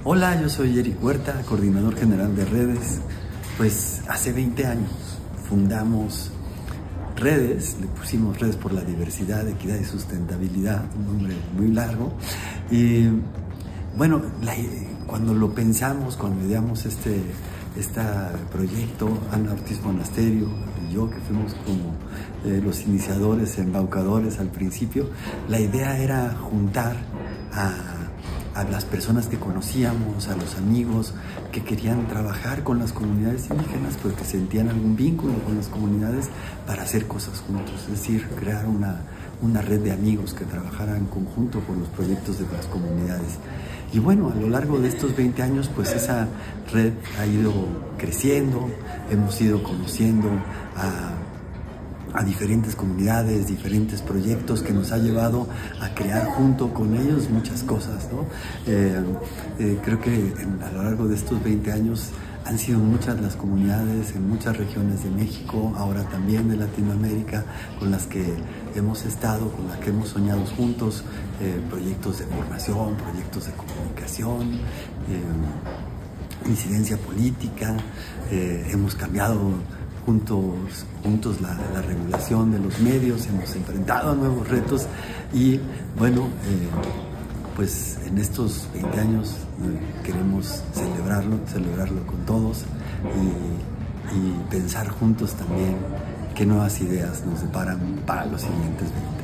Hola, yo soy Eric Huerta, coordinador general de redes. Pues hace 20 años fundamos redes, le pusimos Redes por la Diversidad, Equidad y Sustentabilidad, un nombre muy largo. Y bueno, cuando lo pensamos, cuando ideamos este proyecto, Ana Ortiz Monasterio y yo, que fuimos como los iniciadores, embaucadores al principio, la idea era juntar a las personas que conocíamos, a los amigos que querían trabajar con las comunidades indígenas, porque sentían algún vínculo con las comunidades, para hacer cosas juntos, es decir, crear una red de amigos que trabajaran en conjunto con los proyectos de las comunidades. Y bueno, a lo largo de estos 20 años, pues esa red ha ido creciendo, hemos ido conociendo a diferentes comunidades, diferentes proyectos que nos ha llevado a crear junto con ellos muchas cosas, ¿no? Creo que a lo largo de estos 20 años han sido muchas las comunidades en muchas regiones de México, ahora también de Latinoamérica, con las que hemos estado, con las que hemos soñado juntos, proyectos de formación, proyectos de comunicación, incidencia política. Hemos cambiado juntos la regulación de los medios, hemos enfrentado a nuevos retos y bueno, pues en estos 20 años queremos celebrarlo con todos y pensar juntos también qué nuevas ideas nos deparan para los siguientes 20.